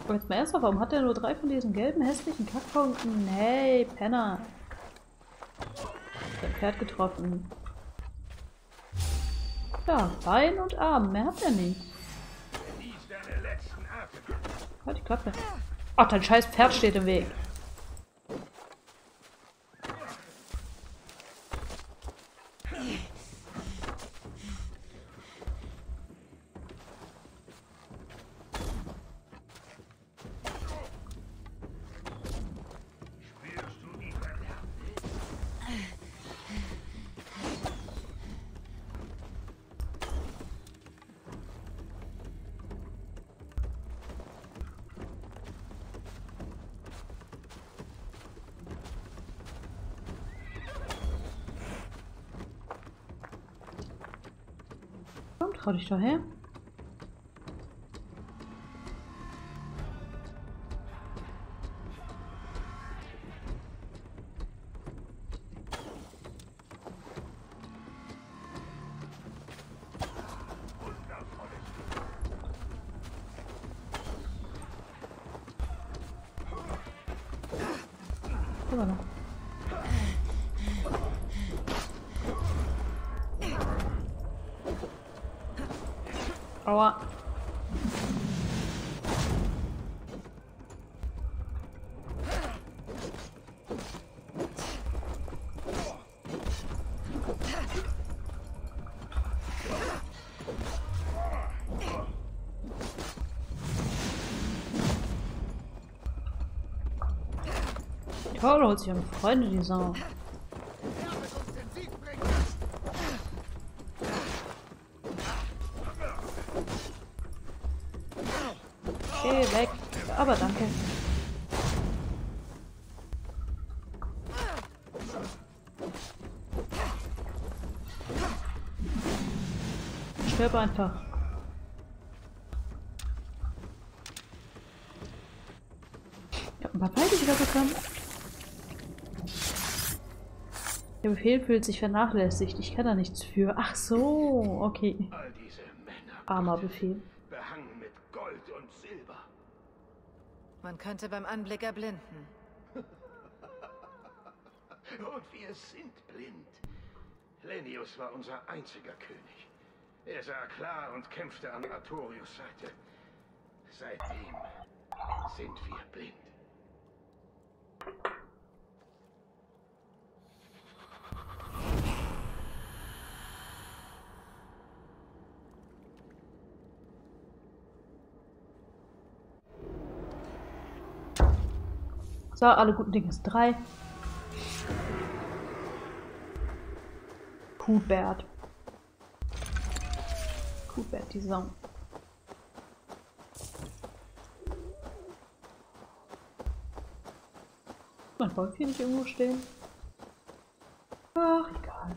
Aber jetzt mal ernsthaft, warum hat er nur 3 von diesen gelben, hässlichen Kackpunkten? Hey, Penner. Der Pferd getroffen. Ja, Bein und Arm, mehr hat er nicht. Halt die Klappe. Ach, dein scheiß Pferd steht im Weg. Komm, trau dich doch her. Immer noch. Aua. Toll, holt sich eine Freunde, die Sau. Geh weg. Aber danke. Stirb einfach. Ich hab ein paar Pfeile wieder bekommen. Der Befehl fühlt sich vernachlässigt. Ich kann da nichts für. Ach so, okay. All diese Männer, Armer Befehl. behangen mit Gold und Silber. Man könnte beim Anblick erblinden. Und wir sind blind. Lennius war unser einziger König. Er sah klar und kämpfte an Artorius' Seite. Seitdem sind wir blind. So, alle guten Dinge ist 3. Kuhbert. Kuhbert, die Sau. Mein Wolf hier nicht irgendwo stehen? Ach, egal.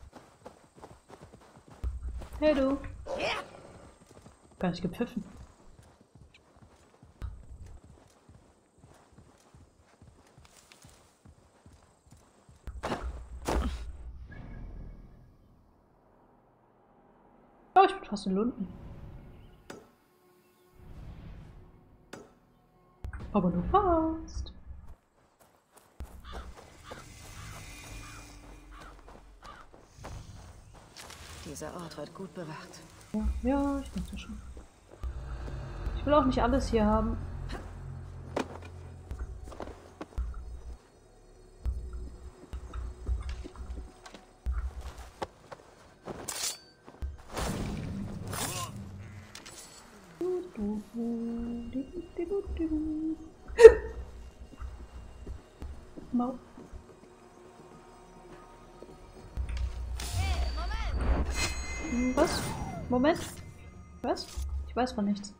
Hey du. Gar nicht gepfiffen. Oh, ich bin fast in Lunden. Aber nur fast. Dieser Ort wird gut bewacht. Ja, ja, ich denke schon. Ich will auch nicht alles hier haben. Mau. Was? Moment. Was? Ich weiß von nichts.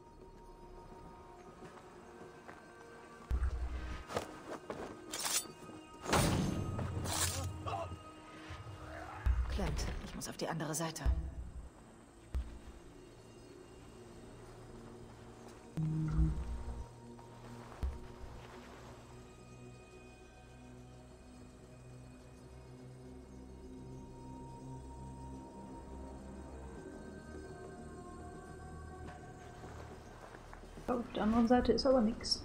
Clint, ich muss auf die andere Seite. Auf der anderen Seite ist aber nichts.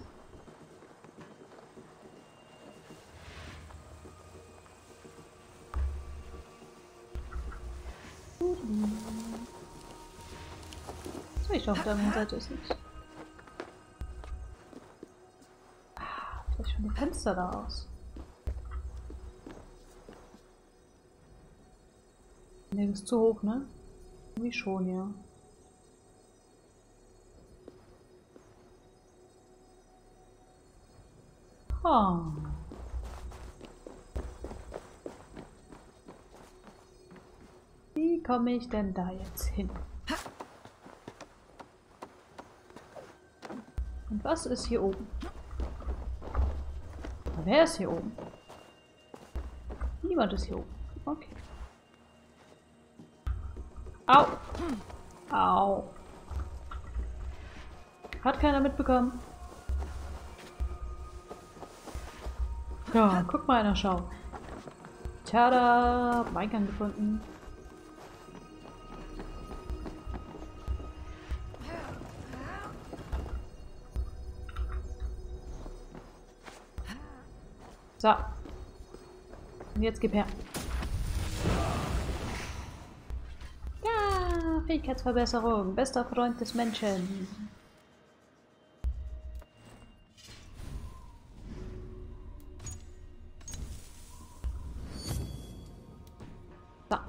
So, ich auf der anderen Seite ist nichts. Vielleicht von dem Fenster da aus. Ne, das ist zu hoch, ne? Irgendwie schon, ja. Oh. Wie komme ich denn da jetzt hin? Und was ist hier oben? Wer ist hier oben? Niemand ist hier oben. Okay. Au! Au! Hat keiner mitbekommen? Ja, guck mal einer, schau. Tada! Eingang gefunden. So. Und jetzt gib her. Ja, Fähigkeitsverbesserung. Bester Freund des Menschen. So.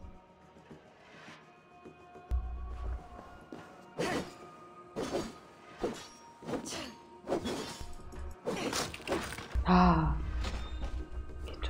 Ah. Geht doch.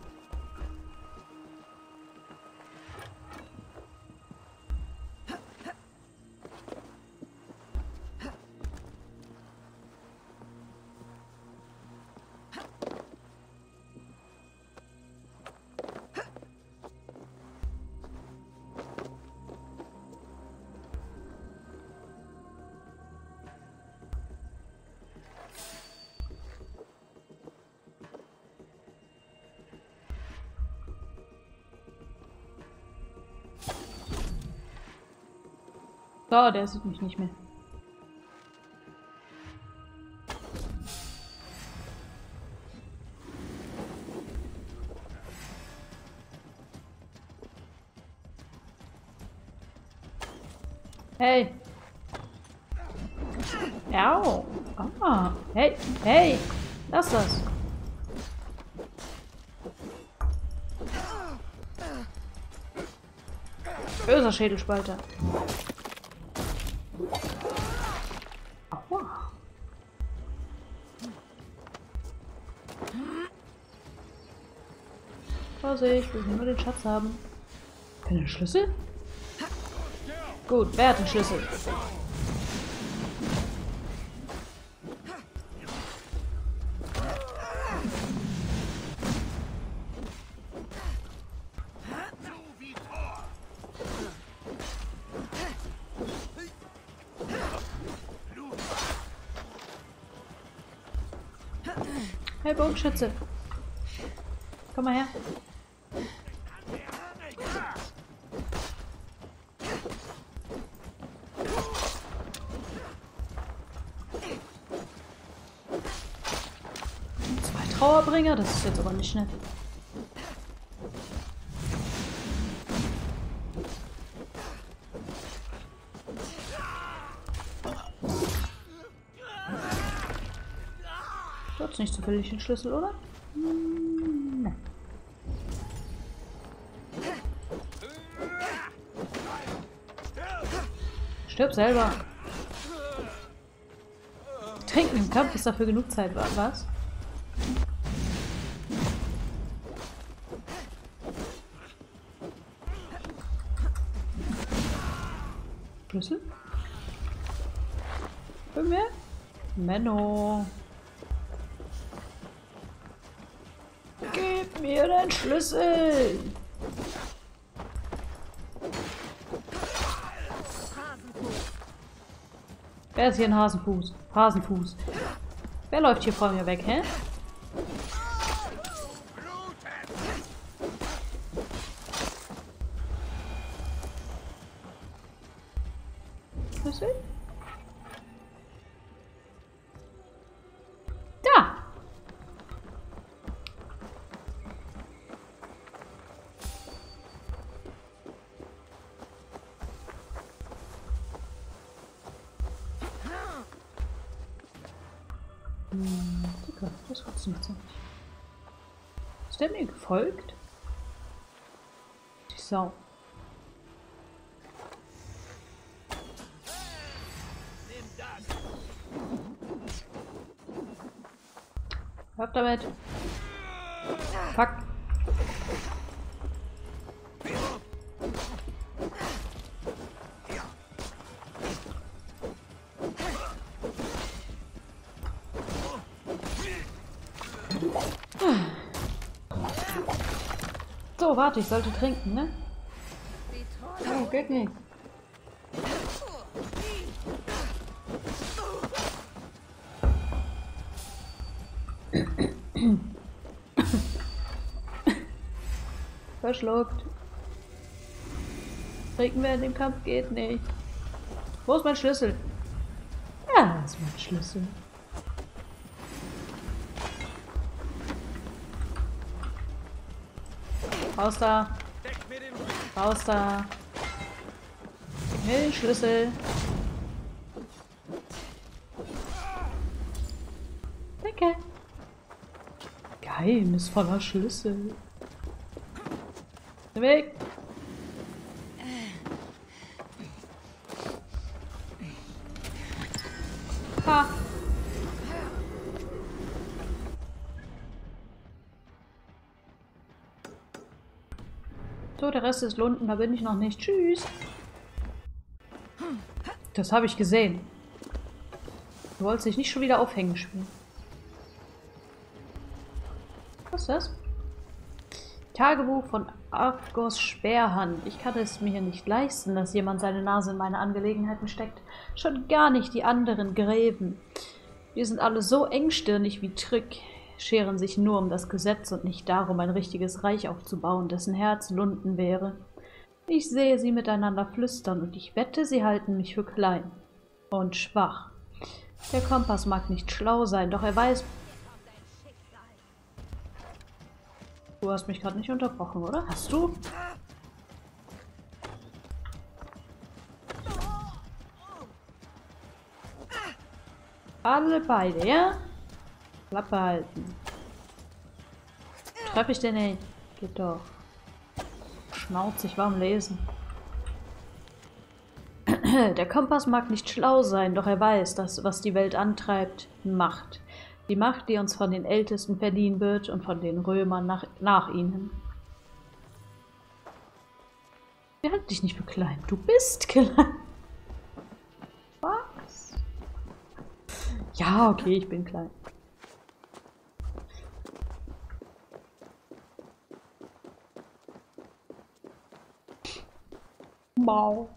So, der sieht mich nicht mehr. Hey! Au! Ah! Hey! Hey! Lass das! Böser Schädelspalter. Aua. Vorsicht, wir will nur den Schatz haben. Keine Schlüssel? Gut, wer hat den Schlüssel? Hey, Bogenschütze. Komm mal her. Zwei Trauerbringer? Das ist jetzt aber nicht nett. Du hast nicht zufällig den Schlüssel, oder? Nein. Stirb selber. Trinken im Kampf ist dafür genug Zeit, was? Schlüssel? Für mehr? Menno. Gib mir den Schlüssel! Wer ist hier ein Hasenfuß? Hasenfuß. Wer läuft hier vor mir weg, hä? Schlüssel? Gott, das funktioniert so nicht. Ist der mir gefolgt? Die Sau. Hör damit. Fuck. So, warte, ich sollte trinken, ne? Oh, geht nicht. Verschluckt. Trinken während dem Kampf geht nicht. Wo ist mein Schlüssel? Ja, das ist mein Schlüssel. Raus da. Raus da. Gib mir den Schlüssel. Danke. Geheimnisvoller Schlüssel. Weg. Ha. So, der Rest ist Lunden, da bin ich noch nicht. Tschüss. Das habe ich gesehen. Du wolltest dich nicht schon wieder aufhängen spielen. Was ist das? Tagebuch von Argos Sperrhand. Ich kann es mir nicht leisten, dass jemand seine Nase in meine Angelegenheiten steckt. Schon gar nicht die anderen Gräven. Wir sind alle so engstirnig wie Trick, scheren sich nur um das Gesetz und nicht darum, ein richtiges Reich aufzubauen, dessen Herz Lunden wäre. Ich sehe sie miteinander flüstern und ich wette, sie halten mich für klein und schwach. Der Kompass mag nicht schlau sein, doch er weiß... Du hast mich gerade nicht unterbrochen, oder? Hast du? Alle beide, ja? Klappe halten. Treffe ich den nicht? Geht doch. Schnauzig warm lesen. Der Kompass mag nicht schlau sein, doch er weiß, dass was die Welt antreibt, Macht. Die Macht, die uns von den Ältesten verliehen wird und von den Römern nach ihnen. Wir halten dich nicht für klein. Du bist klein. Was? Ja, okay, ich bin klein. Wow.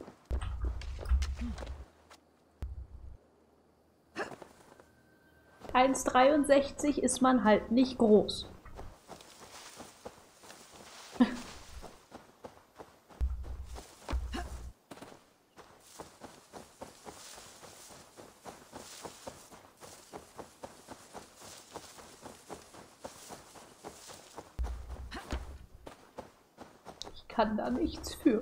...1,63 ist man halt nicht groß. Ich kann da nichts für.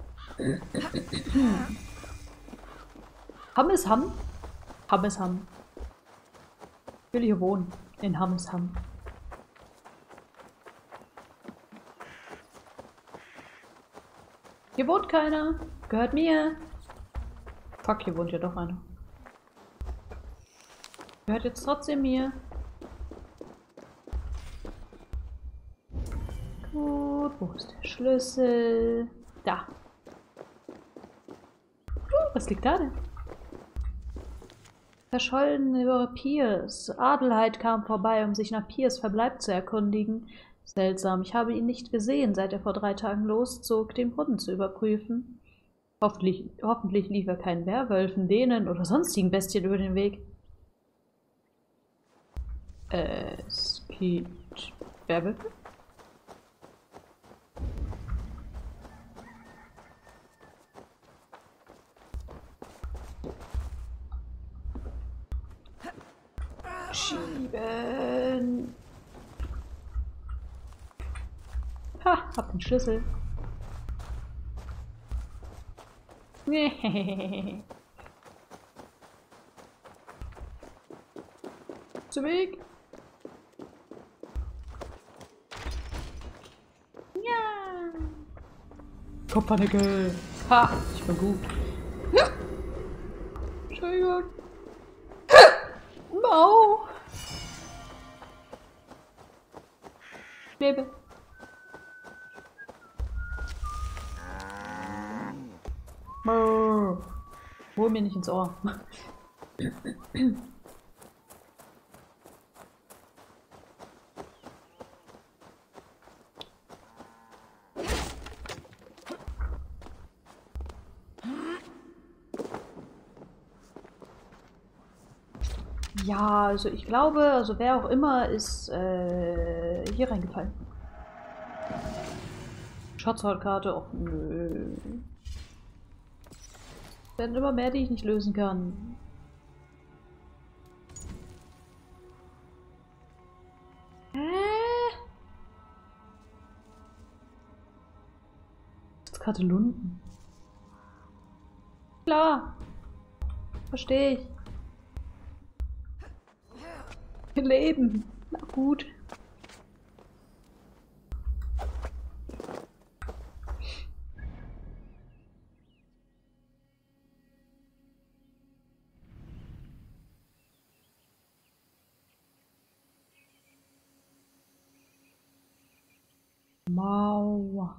Hammesham? Hammesham. Ich will hier wohnen. In Hammesham. Hier wohnt keiner. Gehört mir. Fuck, hier wohnt ja doch einer. Gehört jetzt trotzdem mir. Gut, wo ist der Schlüssel? Da. Was liegt da denn? Verschollene Piers. Adelheid kam vorbei, um sich nach Piers Verbleib zu erkundigen. Seltsam, ich habe ihn nicht gesehen, seit er vor 3 Tagen loszog, den Brunnen zu überprüfen. Hoffentlich lief er keinen Werwölfen, Dänen oder sonstigen Bestien über den Weg. Es gibt Werwölfe? Schieben. Ha, hab den Schlüssel. Zu Weg. Kupferdeckel. Ha, ich bin gut. Entschuldigung. Mau. Lebe. Mau. Hol mir nicht ins Ohr. Ja, also ich glaube, also wer auch immer ist hier reingefallen. Schatzhautkarte, och nö. Es werden immer mehr, die ich nicht lösen kann. Schatzkarte Lunden. Klar. Verstehe ich. Leben. Na gut. Mauer.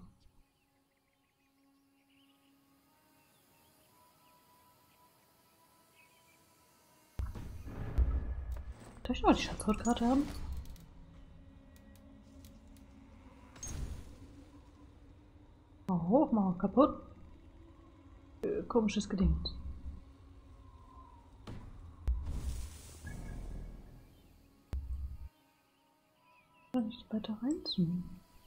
Darf ich noch die Schatzhautkarte haben? Mal hoch, mal kaputt. Komisches Gedingt. Kann ich weiter reinzoomen?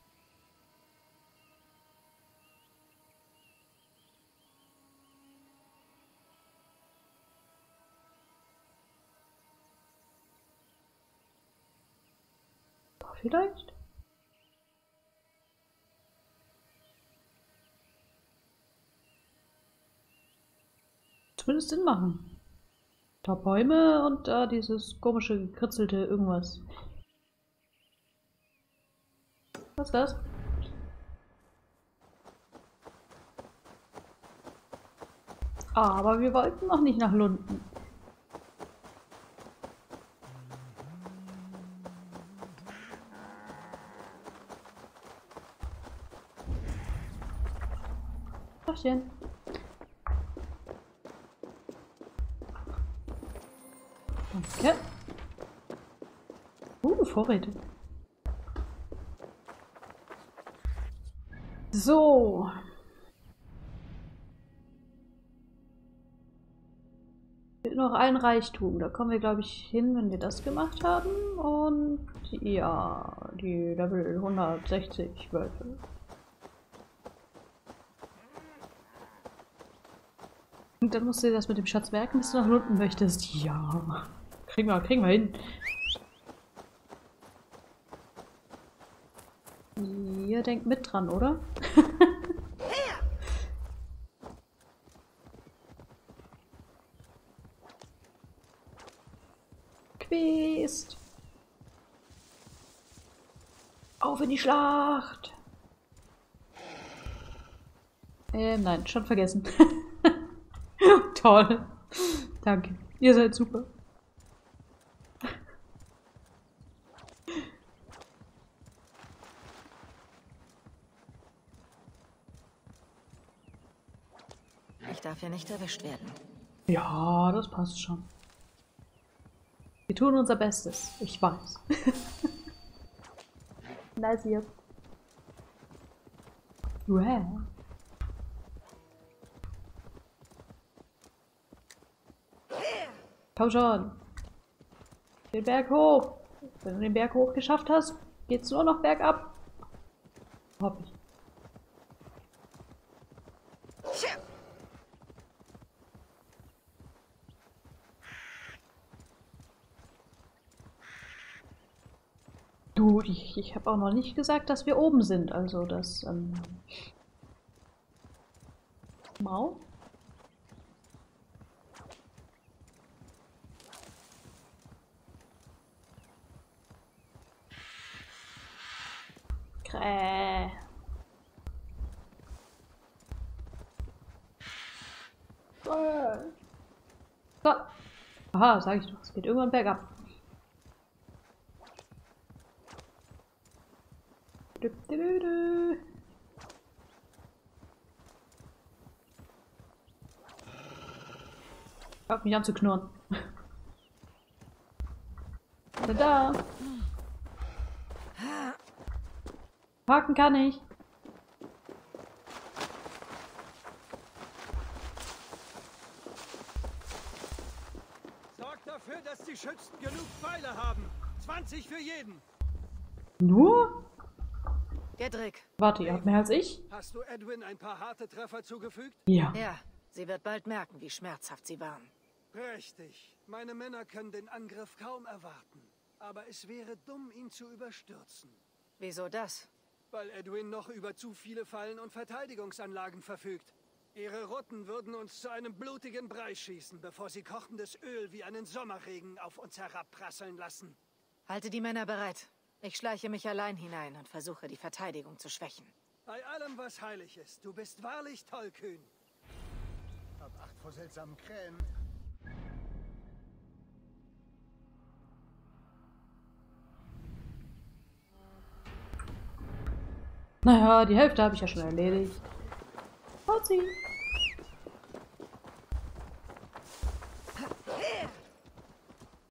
Da vielleicht? Zumindest Sinn machen. Da Bäume und da dieses komische gekritzelte irgendwas. Was ist das? Aber wir wollten noch nicht nach Lunden. Tachchen. Danke. Vorräte. So. Noch ein Reichtum. Da kommen wir, glaube ich, hin, wenn wir das gemacht haben. Und ja, die Level 160 Wölfe. Und dann musst du dir das mit dem Schatz merken, bis du nach unten möchtest. Ja. Kriegen wir hin. Ihr denkt mit dran, oder? Quest. Auf in die Schlacht. Nein, schon vergessen. Toll. Danke. Ihr seid super. Ich darf ja nicht erwischt werden. Ja, das passt schon. Wir tun unser Bestes. Ich weiß. Nice jetzt. Wow. Komm schon. Den Berg hoch. Wenn du den Berg hoch geschafft hast, geht's nur noch bergab. Hoffe ich. Du, ich habe auch noch nicht gesagt, dass wir oben sind. Also das, Mau? Kräh. So. Aha, sag ich doch. Es geht irgendwann bergab. Hört mich an zu knurren. Da. Parken kann ich. Sorgt dafür, dass die Schützen genug Pfeile haben. 20 für jeden. Nur? Gedrick. Warte, ihr habt mehr als ich? Hast du Edwin ein paar harte Treffer zugefügt? Ja. Ja, sie wird bald merken, wie schmerzhaft sie waren. Prächtig. Meine Männer können den Angriff kaum erwarten. Aber es wäre dumm, ihn zu überstürzen. Wieso das? Weil Edwin noch über zu viele Fallen und Verteidigungsanlagen verfügt. Ihre Rutten würden uns zu einem blutigen Brei schießen, bevor sie kochendes Öl wie einen Sommerregen auf uns herabprasseln lassen. Halte die Männer bereit. Ich schleiche mich allein hinein und versuche, die Verteidigung zu schwächen. Bei allem, was heilig ist, du bist wahrlich tollkühn. Hab Acht vor seltsamen Krähen. Naja, die Hälfte habe ich ja schon erledigt. Fazit.